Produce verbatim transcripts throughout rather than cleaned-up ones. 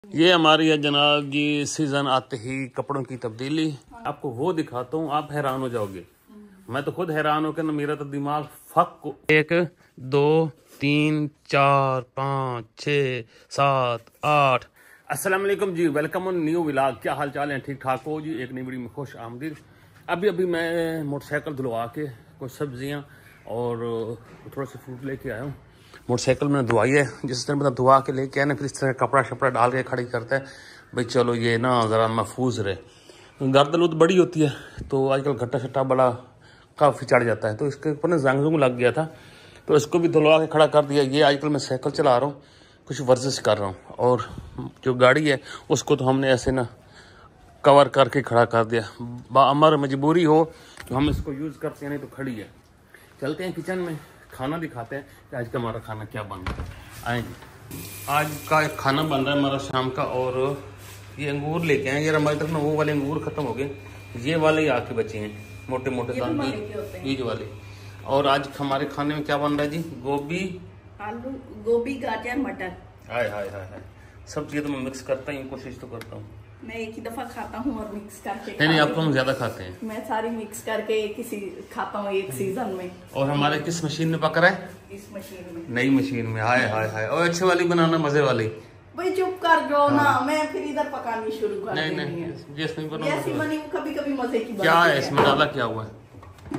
ये हमारी है जनाब जी, सीजन आते ही कपड़ों की तब्दीली। आपको वो दिखाता हूँ, आप हैरान हो जाओगे। मैं तो खुद हैरान हो के ना, मेरा तो दिमाग फक। एक दो तीन चार पाँच छः सात आठ। अस्सलाम वालेकुम जी, वेलकम ऑन न्यू व्लॉग। क्या हाल चाल है? ठीक ठाक हो जी? एक नई वीडियो में खुश आमदीद। अभी अभी मैं मोटरसाइकिल धुलवा के कुछ सब्जियाँ और थोड़ा सा फ्रूट लेके आया हूँ। मोटरसाइकिल में धुआई है, जिस तरह मतलब धुआ के लेके आए ना, फिर इस तरह कपड़ा शपड़ा डाल के खड़ी करता है भाई, चलो ये ना ज़रा महफूज रहे। गर्दन तो बड़ी होती है तो आजकल घट्टा शट्टा बड़ा काफ़ी चढ़ जाता है, तो इसके ऊपर ना जंग जुंग लग गया था, तो इसको भी धुलवा के खड़ा कर दिया। ये आजकल मैं साइकिल चला रहा हूँ, कुछ वर्जिश कर रहा हूँ, और जो गाड़ी है उसको तो हमने ऐसे ना कवर करके खड़ा कर दिया। बाअमर मजबूरी हो तो हम इसको यूज़ करते हैं, नहीं तो खड़ी है। चलते हैं किचन में, खाना दिखाते हैं कि आज का हमारा खाना क्या बन रहा है। आए आज का एक खाना बन रहा है हमारा शाम का, और ये अंगूर लेके आए। ये हमारी तरफ में वो वाले अंगूर खत्म हो गए, ये वाले ही आके बचे हैं, मोटे मोटे दाने बीज वाले। और आज हमारे खाने में क्या बन रहा है जी? गोभी, आलू, गोभी, गाजर, मटर। हाय हाय हाय हाय, सब चीज़ तो मैं मिक्स करता ही, कोशिश तो करता हूँ। मैं एक ही दफा खाता हूँ और मिक्स करके। नहीं नहीं, आप तो हम ज्यादा खाते हैं। मैं सारी मिक्स करके किसी खाता हूँ एक सीजन में। और हमारे किस मशीन में पक रहा है? इस मशीन में, नई मशीन में। हाय हाय हाय, और अच्छी वाली बनाना, मजे वाली। भाई चुप कर जो ना, मैं फिर इधर पकानी शुरू कर नहीं देनी नहीं, है। जैसे जैसी बनी कभी कभी मजे की क्या है इसमें डाला, क्या हुआ है?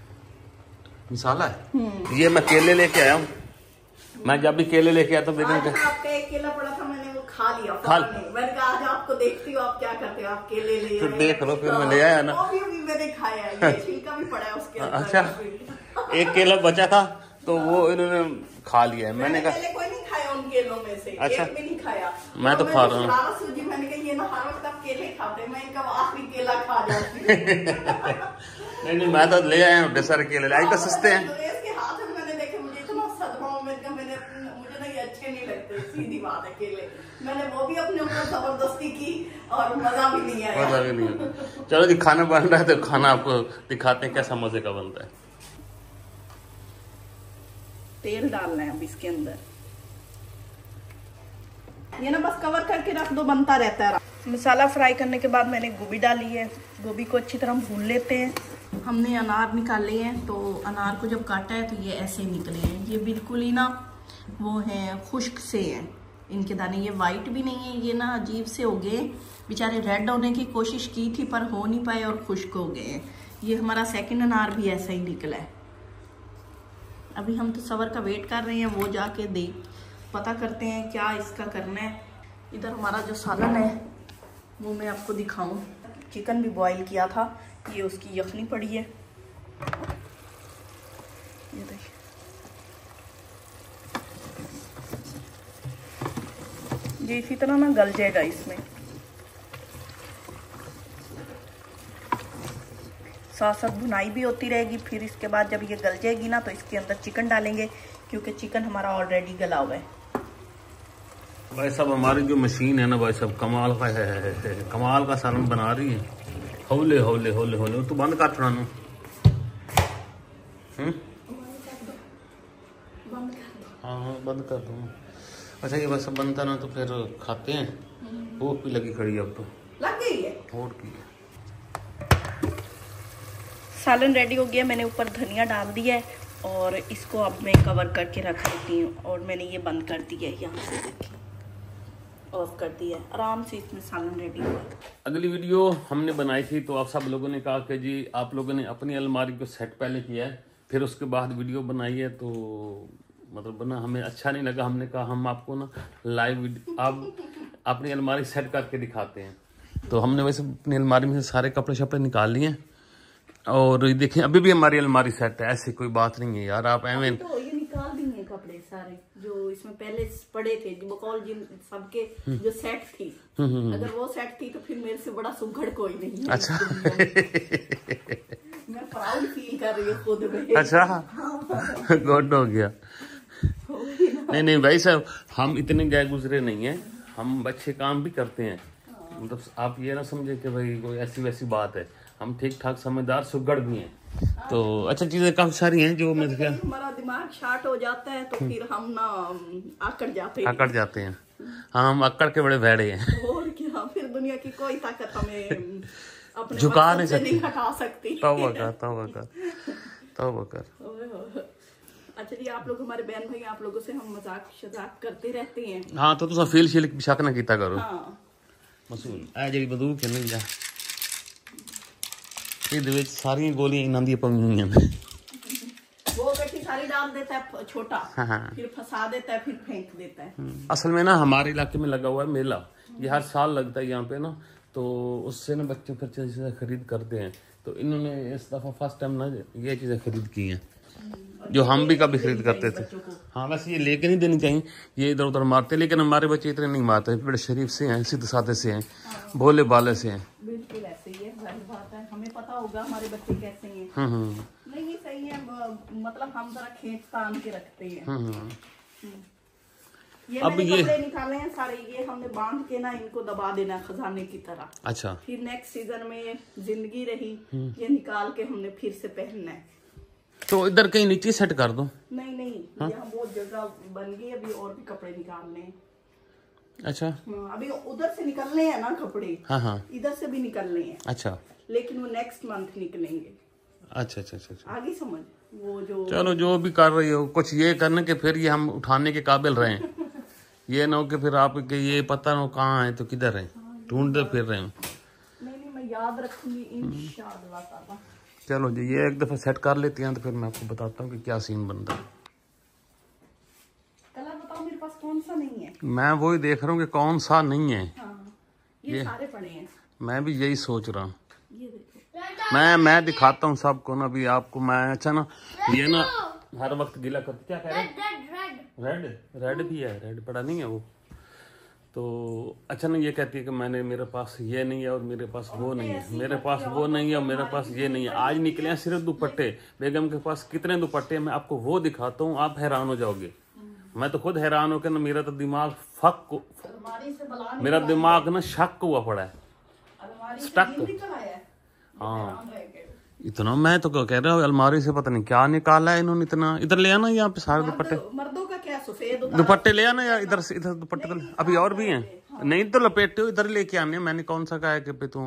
मसाला है। ये मैं केले लेके आया हूँ। मैं जब भी केले लेके आया तो आपका एक केला पड़ा था, मैंने वो खा लिया। खा मैंने कहा आज आपको देखती हूँ आप क्या करते हो, आप केले ले तो देख लो, फिर मैं ले आया ना। वो भी अभी मैंने खाया है, ये छिलका भी पड़ा है उसके अंदर। अच्छा, एक केला बचा था तो वो इन्होंने खा लिया है। मैंने कहा कोई नहीं खाया उन केलों में से। अच्छा, एक भी नहीं खाया। मैं तो खा रहा हूँ। सूजी, मैंने कहा ये ना हर वक्त आप केले खाते, मैं इनका आखिरी केला खा जाती हूँ। नहीं नहीं, मैं तो ले आया हूँ ढेर सारे केले, आज तो सस्ते हैं। सीधी बात है, केले मैंने वो भी अपने ऊपर जबरदस्ती की और मजा भी नहीं आया। मजा भी नहीं आया। चलो जी, खाना बन रहा है तो खाना आपको दिखाते हैं कैसा मजे का बनता है। तेल डालना है अब इसके अंदर, ये ना बस कवर करके रख दो, बनता रहता है। मसाला फ्राई करने के बाद मैंने गोभी डाली है। गोभी को अच्छी तरह भून लेते हैं। हमने अनार निकाले हैं, तो अनार को जब काटा है तो ये ऐसे निकले हैं। ये बिल्कुल ही ना वो हैं, खुश्क से हैं इनके दाने, ये वाइट भी नहीं है, ये ना अजीब से हो गए बेचारे। रेड होने की कोशिश की थी पर हो नहीं पाए और खुश्क हो गए हैं। ये हमारा सेकंड अनार भी ऐसा ही निकला है। अभी हम तो सवर का वेट कर रहे हैं, वो जाके देख पता करते हैं क्या इसका करना है। इधर हमारा जो सालन है वो मैं आपको दिखाऊं। चिकन भी बॉईल किया था, ये उसकी यखनी पड़ी है, ये देखिए। ये इसी तरह ना गल जाएगा इसमें। साथ साथ भुनाई भी होती रहेगी। फिर इसके बाद जब ये गल जाएगी ना तो इसके अंदर चिकन डालेंगे, क्योंकि चिकन हमारा ऑलरेडी गला हुआ है। भाई साहब, हमारी जो मशीन है ना भाई साहब, कमाल का है, है, है, है कमाल का सालन बना रही है। हौले हौले हौले हौले तो बंद कर छुड़ाना। हाँ बंद कर दूँ। अच्छा, ये बस बनता ना तो फिर खाते हैं। भूख भी लगी खड़ी, अब तो लग गई है और की है। सालन रेडी हो गया। मैंने ऊपर धनिया डाल दिया है और इसको अब मैं कवर करके रख देती हूँ। और मैंने ये बंद कर दिया है, यहाँ से देखिए ऑफ कर दिया है। आराम से इसमें सालन रेडी हुआ। अगली वीडियो हमने बनाई थी तो आप सब लोगों ने कहा कि जी आप लोगों ने अपनी अलमारी को सेट पहले किया है, फिर उसके बाद वीडियो बनाई है, तो मतलब बना हमें अच्छा नहीं लगा। हमने कहा हम आपको ना लाइव आप अपनी अलमारी सेट करके दिखाते हैं। तो हमने वैसे अपनी अलमारी में से सारे कपड़े शपड़े निकाल लिए, और देखिए अभी भी हमारी अलमारी सेट है, ऐसी कोई बात नहीं है यार। आप एवं तो ये निकाल दिए कपड़े सारे जो इसमें पहले पड़े थे, जो बकौल जिन सबके जो सेट थी। अगर वो सेट थी तो फिर मेरे से बड़ा सुघड़ कोई नहीं है। अच्छा मैं प्राउड फील कर रही हूँ खुद में। अच्छा, गुड हो गया। नहीं नहीं भाई साहब, हम इतने गए गुजरे नहीं हैं, हम अच्छे काम भी करते हैं। मतलब आप ये ना समझे कि भाई कोई ऐसी वैसी बात है, हम ठीक ठाक समझदार सुगड़ भी हैं। तो अच्छा, चीजें काफी सारी हैं जो मैं हमारा दिमाग शार्ट हो जाता है तो फिर हम ना आकड़ जाते हैं आकड़ जाते हैं हम अक्कड़ के बड़े भेड़े हैं। और क्या, फिर दुनिया की कोई ताकत हमें अपने झुका नहीं मकसद से सकती, नहीं हटा सकती। तौबा कर तौबा कर तौबा कर। अच्छा जी, आप लोग हमारे बहन भाई, आप लोगों से हम मजाक शजाक करते रहते हैं। हाँ तो तुम फील शील शक ना कीता करो। हाँ मसूल ए जी बंदूक नहीं जा ਇਹਦੇ ਵਿੱਚ ਸਾਰੀਆਂ ਗੋਲੀਆਂ ਇਹਨਾਂ ਦੀਆਂ ਪਈਆਂ ਹੋਈਆਂ ਨੇ। वो गट्टी सारी डाल देता है छोटा, हाँ। फिर फंसा देता है, फिर फेंक देता है। असल में ना हमारे इलाके में लगा हुआ है मेला, ये हर साल लगता है यहाँ पे ना, तो उससे ना बच्चे फिर चीजें खरीद करते हैं। तो इन्होंने इस दफा फर्स्ट टाइम ना ये चीजें खरीद की हैं जो हम भी कभी खरीद करते थे। हाँ वैसे ये लेके नहीं देनी चाहिए, ये इधर उधर मारते, लेकिन हमारे बच्चे इतने नहीं मारते, बड़े शरीफ से हैं, सीधे साधे से हैं, भोले बाले से हैं। बिल्कुल ऐसे ही है, जाहिर बात है, हमें पता होगा हमारे बच्चे कैसे हैं। हम्म नहीं ये सही है, मतलब हम जरा खेत तान के रखते हैं। ये अब मैंने ये कपड़े निकाले हैं सारे, ये हमने बांध के ना इनको दबा देना खजाने की तरह। अच्छा, फिर नेक्स्ट सीजन में जिंदगी रही, ये निकाल के हमने फिर से पहनना है। तो इधर कहीं नीचे सेट कर दो। नहीं नहीं, यहाँ बहुत जगह बन गई, अभी और भी कपड़े निकालने हैं। अच्छा अभी उधर से निकलने हैं ना कपड़े, हाँ हाँ इधर से भी निकलने हैं, अच्छा लेकिन वो नेक्स्ट मंथ निकलेंगे। अच्छा अच्छा अच्छा अच्छा। आगे समझ, वो जो चलो जो भी कर रही हो, कुछ ये करने के फिर ये हम उठाने के काबिल रहे, ये ना हो कि फिर आप के ये पता ना हो कहाँ है तो किधर है, ढूंढते फिर रहे हो। नहीं नहीं, मैं याद रखूंगी इंशाअल्लाह ताला। चलो जी ये एक दफा सेट कर लेते हैं तो फिर मैं आपको बताता हूँ कि क्या सीन बनता है। कलर बताओ मेरे पास कौन सा नहीं है। मैं वही देख रहा हूँ कि कौन सा नहीं है। हाँ, ये, ये सारे पड़े हैं, मैं भी यही सोच रहा हूँ। ये देखो, मैं मैं दिखाता हूँ सबको ना भी आपको। मैं अच्छा ना ये ना हर वक्त गीला करते, क्या कह रहे हैं, रेड रेड भी है, रेड पड़ा नहीं है वो तो। अच्छा ना ये कहती है कि मैंने मेरे पास ये नहीं है और मेरे पास वो नहीं है, मेरे पास वो नहीं है और मेरे पास ये नहीं है। आज निकले हैं सिर्फ दुपट्टे, बेगम के पास कितने दुपट्टे, मैं आपको वो दिखाता हूँ, आप हैरान हो जाओगे। मैं तो खुद हैरान हो के ना, मेरा तो दिमाग फक, मेरा दिमाग ना शक हुआ पड़ा है, स्टक। हाँ इतना मैं तो कह रहा हूँ अलमारी से पता नहीं क्या निकाला है इन्होंने इतना। इधर ले आना यहाँ पे सारे दुपट्टे, मर्दों का क्या सफेद दुपट्टे ले आना यार, इधर से इधर दुपट्टे तो अभी और भी हैं। नहीं तो लपेटे हो, इधर लेके आने। मैंने कौन सा कहा है कि पे तू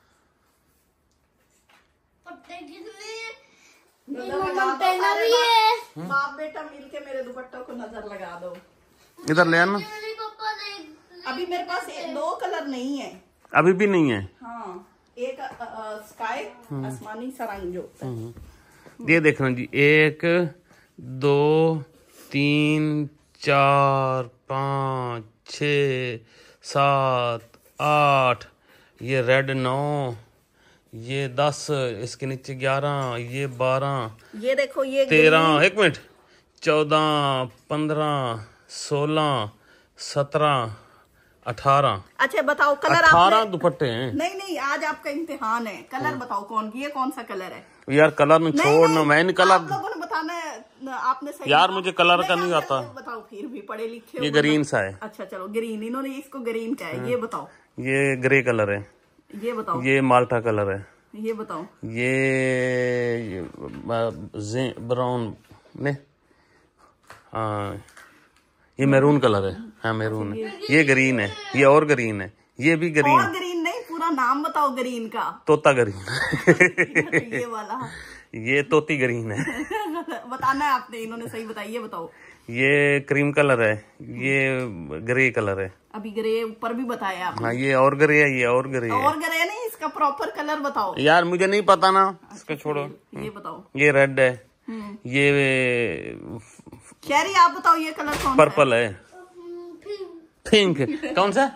बाप बेटा मिलके मेरे दुपट्टों को नजर लगा दो। इधर ले आना। अभी मेरे पास दो कलर नहीं है, अभी भी नहीं है। हाँ, एक स्काई आसमानी सा रंग जो होता है। ये देखना जी, एक दो तीन चार पाँच छ सात आठ, ये रेड नौ, ये दस, इसके नीचे ग्यारह, ये बारह, ये देखो ये तेरह, एक मिनट, चौदह, पंद्रह, सोलह, सत्रह, अठारह। अच्छा बताओ कलर, अठारह दुपट्टे हैं। नहीं नहीं, आज आपका इम्तिहान है, कलर बताओ कौन, ये कौन सा कलर है। यार कलर में छोड़ना, मैंने कलर आप लोगों ने बताना है, आपने सही यार मुझे कलर का नहीं आता। बताओ, फिर भी पढ़े लिखे। ये ग्रीन सा है। अच्छा चलो ग्रीन, इन्होंने इसको ग्रीन कहा है, ये बताओ। ये ग्रे कलर है। ये बताओ। ये माल्टा कलर है। ये बताओ। ये ब्राउन ने, हाँ ये मैरून कलर है। हाँ मैरून है। ये ग्रीन है, ये और ग्रीन है, ये भी ग्रीन। और ग्रीन नहीं, पूरा नाम बताओ ग्रीन का। तोता ग्रीन। ये वाला, ये तोती ग्रीन है। बताना है आपने, इन्होंने सही बताया। ये बताओ। ये क्रीम कलर है, ये ग्रे कलर है। अभी ग्रे ऊपर भी बताया आपने। हाँ ये और ग्रे है, ये और ग्रे है। और ग्रे नहीं, इसका प्रॉपर कलर बताओ। यार मुझे नहीं पता ना, इसको छोड़ो। ये बताओ। ये रेड है, ये शहरी आप बताओ ये कलर कौन पर्पल है। पिंक कौन सा?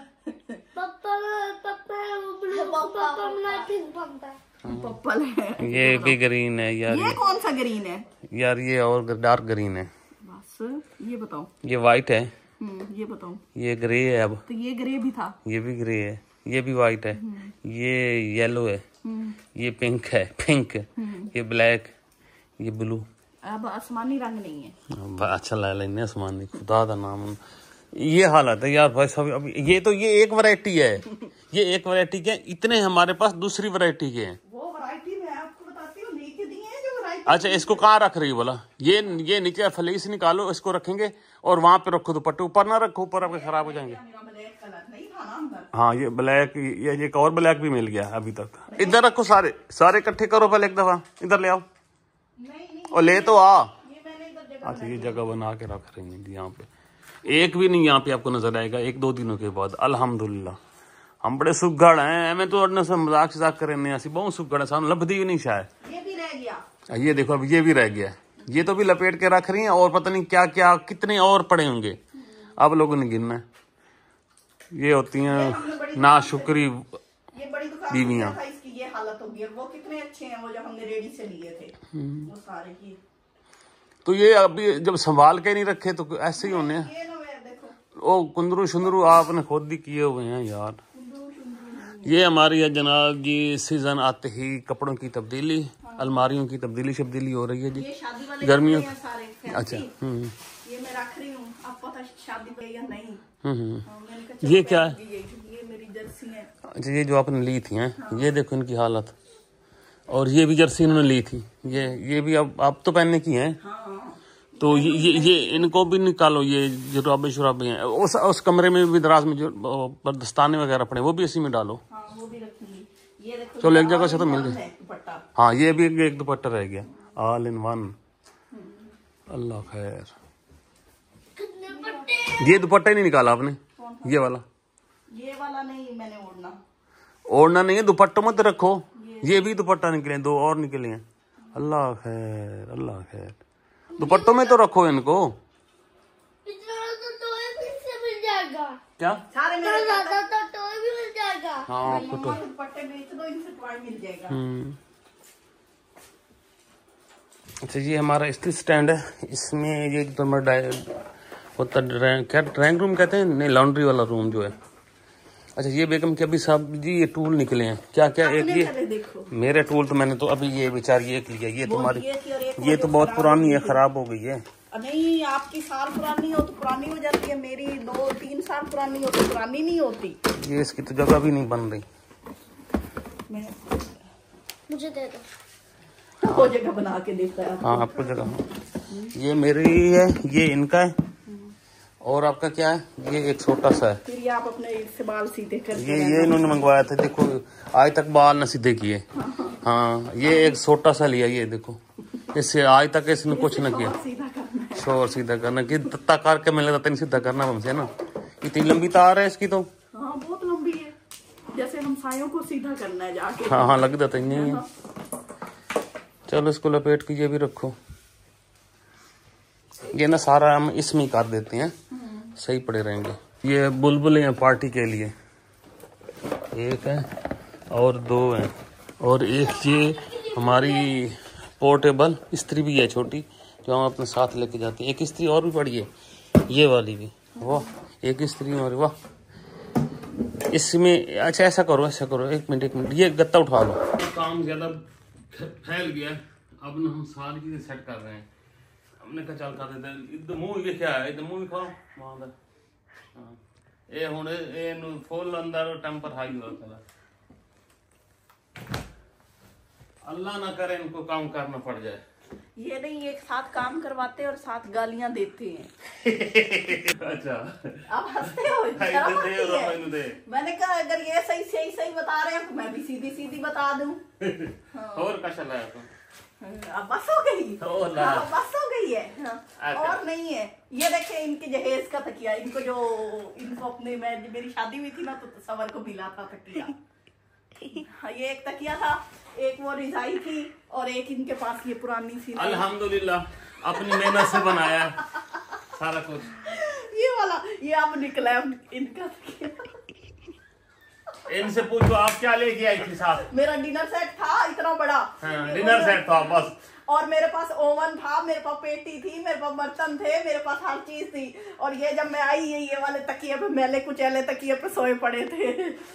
पर्पल है। ये भी ग्रीन है यार। ये कौन सा ग्रीन है यार? ये और डार्क ग्रीन है। बस ये बताओ। ये व्हाइट है। ये बताओ। ये ग्रे है। अब तो ये ग्रे भी था। ये भी ग्रे है, ये भी व्हाइट है, ये येलो है, ये पिंक है, पिंक, ये ब्लैक, ये ब्लू। अब आसमानी रंग नहीं है। अच्छा ला लेने आसमानी, खुदा का नाम। ये हालत है यार भाई सब। अब ये तो ये एक वैरायटी है, ये एक वैरायटी के, इतने हमारे पास दूसरी वैरायटी के हैं। वो वैरायटी मैं आपको बताती हूँ, लेके दिए हैं जो वैरायटी। अच्छा इसको कहाँ रख रही है बोला? ये ये नीचे फलीस निकालो, इसको रखेंगे और वहां पे रखो दुपट्टे, ऊपर ना रखो, ऊपर आपके खराब हो जाएंगे। कलर नहीं था ना अंदर। हाँ ये ब्लैक, ये एक और ब्लैक भी मिल गया अभी तक। इधर रखो, सारे सारे इकट्ठे करो पहले एक दफा, इधर ले आओ। नहीं नहीं और ले तो आ। ये मैंने इधर जगह अच्छा ये जगह बना के रख रही है यहाँ पे, एक भी नहीं यहाँ पे आपको नजर आएगा एक दो दिनों के बाद। अल्हम्दुलिल्लाह हम बड़े सुगड़ हैं, हमें तो अड़ने से मजाक मजाक करें ऐसी बहुत सुगड़ है, सामने लभदी भी नहीं शायद। ये भी रह गया, ये देखो अब ये भी रह गया, ये तो भी लपेट के रख रही हैं और पता नहीं क्या क्या कितने और पड़े होंगे, अब लोगों ने गिनना है। ये होती हैं नाशुक्री ये बड़ी दुकान बीवियां। था, इसकी ये हालत होगी। वो कितने अच्छे हैं वो जो हमने रेडी से लिए थे वो सारे की। तो ये अभी जब संभाल के नहीं रखे तो ऐसे ही होने हैं। ये ना मैं देखो ओ कुंदरू शुंदरू आपने खुद ही किए हुए हैं यार। ये हमारी है जनाब जी, सीजन आते ही कपड़ों की तब्दीली, अलमारियों की तब्दीली शब्दीली हो रही है जी। ये शादी वाले गर्मियों कपड़े हैं सारे फैंसी। अच्छा हम्म ये मैं रख रही हूँ, अब पता शादी पे या नहीं। हम्म हाँ, मैंने कहा चलो ये क्या है? ये, ये मेरी जर्सी है। अच्छा ये जो आपने ली थी हैं, ये देखो इनकी हालत, और ये भी जर्सी इन्होंने ली थी, ये ये भी अब आप तो पहनने की हैं। हाँ तो ये ये ये इनको भी निकालो, ये जो जुराबे शुराबे हैं उस उस कमरे में भी दराज में जो दस्ताने वगैरह पड़े वो भी इसी में डालो। हाँ वो भी रखूंगी। ये देखो चलो एक जगह से तो मिल गई। दुपट्टा, हाँ ये भी एक दुपट्टा रह गया, ऑल इन वन। अल्लाह खैर, ये दुपट्टा ही नहीं निकाला आपने? ये वाला ये वाला नहीं मैंने ओढ़ना ओढ़ना नहीं है, दुपट्टों मत रखो। ये भी दुपट्टा निकले, दो और निकले हैं। अल्लाह खैर अल्लाह खैर, दुपट्टों में तो रखो इनको। क्या सारे मेरे हाँ आपको तो दुपट्टे बेच दो, इनसे टॉय मिल जाएगा। हम्म अच्छा ये हमारा स्त्री स्टैंड है, इसमें ये तो हमारा होता ड्राइंग, क्या ड्राइंग रूम कहते हैं, नहीं लॉन्ड्री वाला रूम जो है। अच्छा ये बेगम के अभी साहब जी ये टूल निकले हैं, क्या क्या? एक ये देखो मेरे टूल तो मैंने तो अभी ये बेचारी एक लिया, ये तुम्हारी ये तो बहुत पुरानी है, खराब हो गई है। नहीं आपकी साल पुरानी हो तो पुरानी हो जाती है, मेरी दो तीन साल पुरानी हो तो पुरानी नहीं होती। ये इसकी तो जगह भी नहीं बन रही। मुझे दे दो, वो जगह बना के देता है। हाँ आपको जगह, ये मेरी है, ये इनका है, और आपका क्या है? ये एक छोटा सा है। फिर ये आप अपने से बाल सीधे कर ये ये इन्होंने मंगवाया था, देखो आज तक बाल न सीधे किए। हाँ ये एक छोटा सा लिया, ये देखो इससे आज तक इसने कुछ न किया। शोर सीधा करना कि तत्ता करके मिले तीन सीधा करना हमसे ना, इतनी लंबी तार है इसकी तो। हाँ बहुत लंबी है, जैसे हम सायों को सीधा करना है जाके। हाँ हाँ लग जाता ही नहीं है। चलो इसको लपेट के ये भी रखो, ये ना सारा हम इसमें कर देते हैं, सही पड़े रहेंगे। ये बुलबुलें हैं पार्टी के लिए, एक है और दो हैं, और एक ये हमारी पोर्टेबल इस्त्री भी है छोटी, जो हम अपने साथ लेके जाते हैं। एक इस्त्री और भी पड़ी है, ये वाली भी, वाह एक इस्त्री और वाह। इसमें अच्छा ऐसा करो ऐसा करो, एक मिनट एक मिनट ये गत्ता उठा लो। काम ज्यादा फैल गया, अब ना हम सारी चीजें सेट कर रहे हैं। हमने कहा चल कर देते हैं। इधर मुंह ये क्या है, इधर मुंह खाओ वहां अंदर। हाँ ये हुण ये नु फुल अंदर टेंपर हाई हुआ चला। अल्लाह ना करे इनको काम करना पड़ जाए। ये नहीं एक साथ काम करवाते और साथ गालियां देते हैं। अच्छा आप हंसते हो, शर्म आती है। मैंने कहा अगर ये सही सही सही बता रहे हैं तो मैं भी सीधी सीधी बता दूं। और कशा लाया तो अब बस हो गई, हाँ, बस हो गई है। हाँ, और नहीं है। ये देखे इनके जहेज का तकिया, इनको जो इनको अपने मैं मेरी शादी हुई थी ना तो सवर को मिला था तकिया। हाँ, ये एक तकिया था, एक वो रिजाई थी, और एक इनके पास ये पुरानी सी। अल्हम्दुलिल्लाह अपनी मेहनत से बनाया सारा कुछ। ये वाला ये अब निकला इनका तकिया। इनसे पूछो आप क्या लेके आई थी साथ? मेरा डिनर सेट था इतना बड़ा। हाँ, डिनर सेट था बस। और मेरे पास ओवन था, मेरे पास पेटी थी, मेरे पास बर्तन थे, मेरे पास हर चीज थी। और ये जब मैं आई ये ये वाले तकिए पे मैले कुचैले तकिए पे सोए पड़े थे।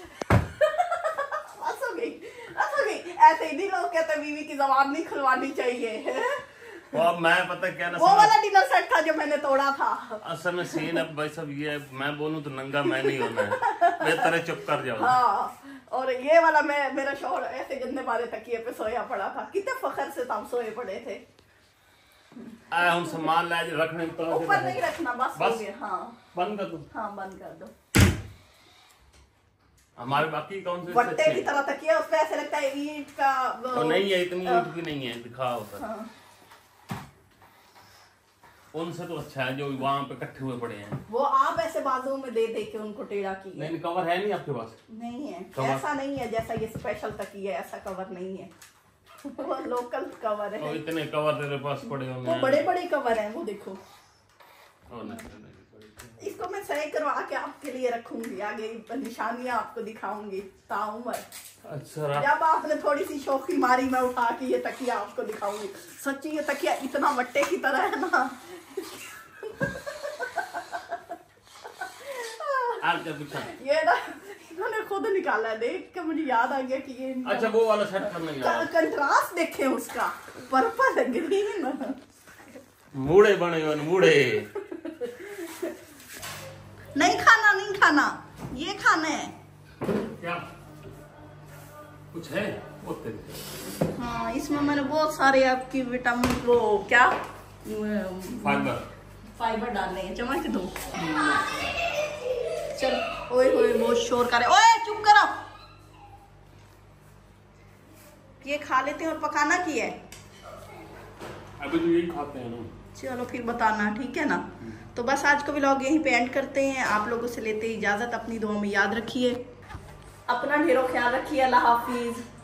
बस हो गई बस हो गई। ऐसे ही नहीं लोग कहते बीवी की जबान नहीं खुलवानी चाहिए। वो अब मैं पता क्या ना, वो वाला डिनर सेट था जो मैंने तोड़ा था। असल में सीन अब भाई सब ये है, मैं बोलूं तो नंगा मैं नहीं होना है, बेहतर चुप कर जाओ। हाँ, और ये वाला मैं मेरा शौहर ऐसे गंदे मारे तकिए पे सोया पड़ा था, कितने फखर से हम सोए पड़े थे। आए हम सामान लाए रखने तो ऊपर नहीं रखना, बस बस हो गया। हाँ बंद कर दो। हाँ बंद कर दो। हमारे बाकी कौन से वट्टे की तरह तकिया, उसका ऐसे लगता है ईंट का तो नहीं है, इतनी ईंट भी नहीं है, दिखा होता हाँ। उनसे तो अच्छा है जो वहाँ पे इकट्ठे हुए पड़े हैं। वो आप ऐसे बाजू में दे दे के उनको टेढ़ा की है। नहीं कवर है नहीं आपके पास? नहीं है, कवर? ऐसा नहीं है जैसा ये स्पेशल तकिया है, ऐसा कवर नहीं है। वो लोकल कवर है। तो इतने कवर तेरे पास पड़े होंगे। वो बड़े बड़े कवर हैं, वो देखो। ओ नहीं, नहीं, नहीं, इसको मैं सही करवा के आपके लिए रखूंगी, आगे निशानियां आपको दिखाऊंगी ताउमर। अच्छा, जब आपने थोड़ी सी शौकी मारी, मैं उठा के ये तकिया आपको दिखाऊंगी। सच्ची ये तकिया इतना वट्टे की तरह है ना। आप क्या पूछा? ये ना इन्होंने खुद निकाला है, देख के मुझे याद आ गया कि ये अच्छा वो वाला सेट करना है। कंट्रास्ट देखे उसका, पर्पल ग्रीन। मूड़े बने हुए मूड़े। नहीं खाना, नहीं खाना, ये खाना है। क्या कुछ है? वो तेरे हाँ, इसमें मैंने बहुत सारे आपकी विटामिन, वो क्या फाइबर फाइबर डालने हैं। चम्मच दो। चल, ओए ओए बहुत शोर करे, ओए चुप करो। ये खा लेते हैं और पकाना की है। अभी तो यही खाते हैं ना। चलो फिर बताना, ठीक है ना। तो बस आज का व्लॉग यहीं पे एंड करते हैं। आप लोगों से लेते इजाजत, अपनी दुआ में याद रखिए, अपना ढेरों ख्याल रखिए। अल्लाह हाफिज।